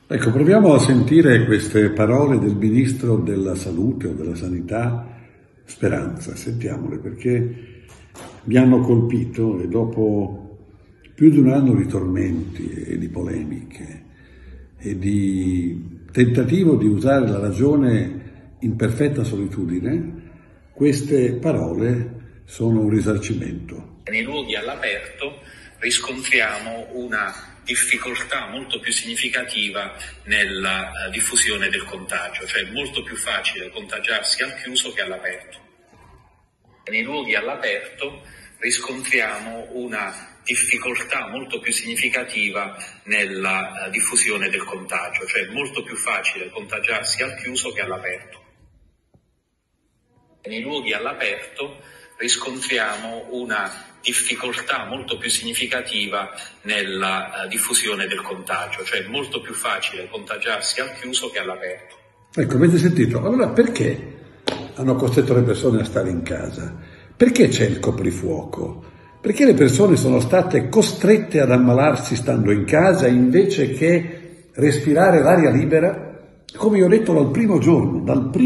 Ecco, proviamo a sentire queste parole del Ministro della Salute o della Sanità Speranza, sentiamole perché mi hanno colpito e dopo più di un anno di tormenti e di polemiche e di tentativo di usare la ragione in perfetta solitudine, queste parole sono un risarcimento. Nei luoghi all'aperto riscontriamo una difficoltà molto più significativa nella diffusione del contagio, cioè è molto più facile contagiarsi al chiuso che all'aperto. Nei luoghi all'aperto riscontriamo una difficoltà molto più significativa nella diffusione del contagio, cioè è molto più facile contagiarsi al chiuso che all'aperto. Nei luoghi all'aperto riscontriamo una difficoltà molto più significativa nella diffusione del contagio, cioè è molto più facile contagiarsi al chiuso che all'aperto. Ecco, avete sentito? Allora perché hanno costretto le persone a stare in casa? Perché c'è il coprifuoco? Perché le persone sono state costrette ad ammalarsi stando in casa invece che respirare l'aria libera? Come io ho detto dal primo giorno,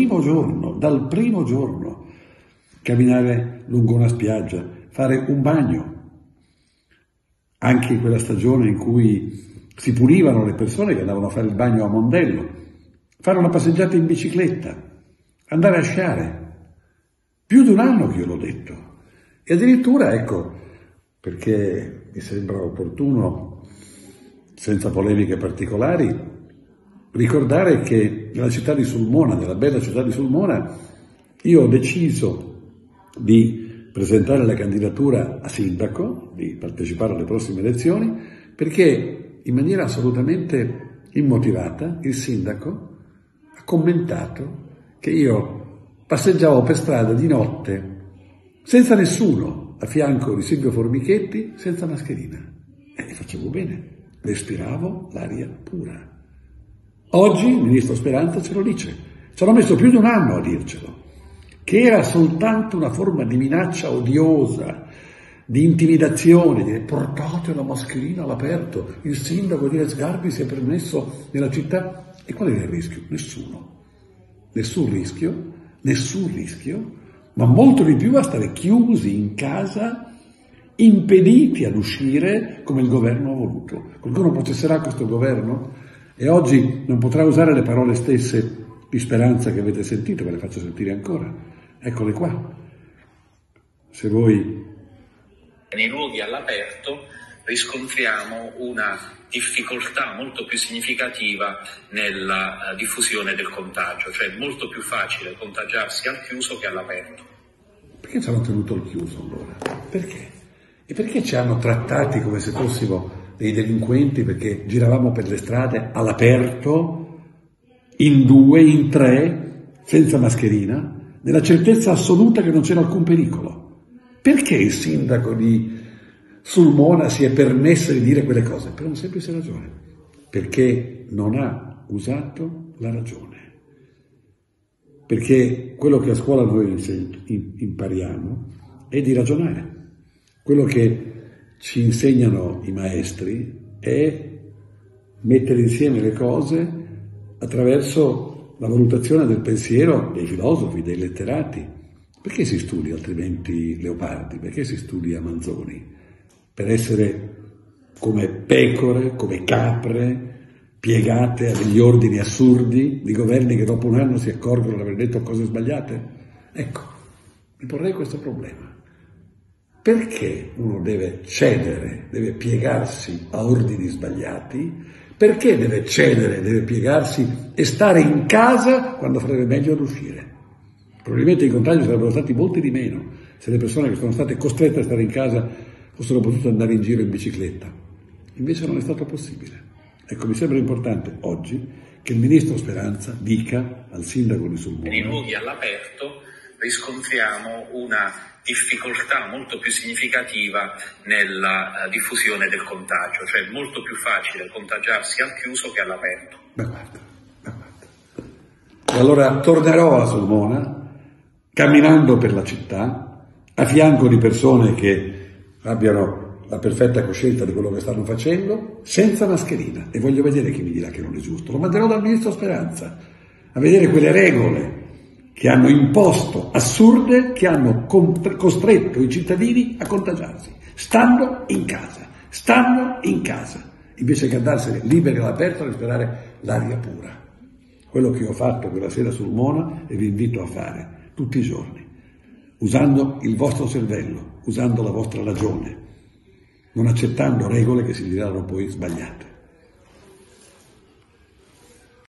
camminare lungo una spiaggia, fare un bagno, anche in quella stagione in cui si punivano le persone che andavano a fare il bagno a Mondello, fare una passeggiata in bicicletta, andare a sciare. Più di un anno che io l'ho detto. E addirittura, ecco, perché mi sembra opportuno, senza polemiche particolari, ricordare che nella città di Sulmona, nella bella città di Sulmona, io ho deciso di presentare la candidatura a sindaco, di partecipare alle prossime elezioni, perché in maniera assolutamente immotivata il sindaco ha commentato che io passeggiavo per strada di notte senza nessuno a fianco di Silvio Formichetti, senza mascherina. E facevo bene, respiravo l'aria pura. Oggi il ministro Speranza ce lo dice, ci hanno messo più di un anno a dircelo, che era soltanto una forma di minaccia odiosa, di intimidazione, di dire portate la mascherina all'aperto, il sindaco di Sgarbi si è permesso nella città. E qual era il rischio? Nessun rischio, ma molto di più a stare chiusi in casa, impediti ad uscire come il governo ha voluto. Qualcuno processerà questo governo? E oggi non potrà usare le parole stesse di Speranza che avete sentito, ve le faccio sentire ancora. Eccole qua. Se voi... Nei luoghi all'aperto riscontriamo una difficoltà molto più significativa nella diffusione del contagio, cioè è molto più facile contagiarsi al chiuso che all'aperto. Perché ci hanno tenuto al chiuso allora? Perché? E perché ci hanno trattati come se fossimo dei delinquenti perché giravamo per le strade all'aperto, in due, in tre, senza mascherina, nella certezza assoluta che non c'era alcun pericolo? Perché il sindaco di Sulmona si è permesso di dire quelle cose? Per una semplice ragione, perché non ha usato la ragione. Perché quello che a scuola noi impariamo è di ragionare. Quello che ci insegnano i maestri è mettere insieme le cose attraverso la valutazione del pensiero dei filosofi, dei letterati. Perché si studia altrimenti Leopardi? Perché si studia Manzoni? Per essere come pecore, come capre, piegate a degli ordini assurdi di governi che dopo un anno si accorgono di aver detto cose sbagliate? Ecco, mi porrei questo problema. Perché uno deve cedere, deve piegarsi a ordini sbagliati? Perché deve cedere, deve piegarsi e stare in casa quando farebbe meglio ad uscire? Probabilmente i contagi sarebbero stati molti di meno se le persone che sono state costrette a stare in casa fossero potute andare in giro in bicicletta. Invece non è stato possibile. Ecco, mi sembra importante oggi che il ministro Speranza dica al sindaco di Sulmona... Nei luoghi all'aperto riscontriamo una difficoltà molto più significativa nella diffusione del contagio, cioè è molto più facile contagiarsi al chiuso che all'aperto. Ma guarda. E allora tornerò a Sulmona, camminando per la città, a fianco di persone che abbiano la perfetta coscienza di quello che stanno facendo, senza mascherina. E voglio vedere chi mi dirà che non è giusto. Lo manderò dal ministro Speranza, a vedere quelle regole che hanno imposto, assurde, che hanno costretto i cittadini a contagiarsi. Stando in casa, invece che andarsene liberi all'aperto a respirare l'aria pura. Quello che ho fatto quella sera sul Mona e vi invito a fare tutti i giorni, usando il vostro cervello, usando la vostra ragione, non accettando regole che si diranno poi sbagliate.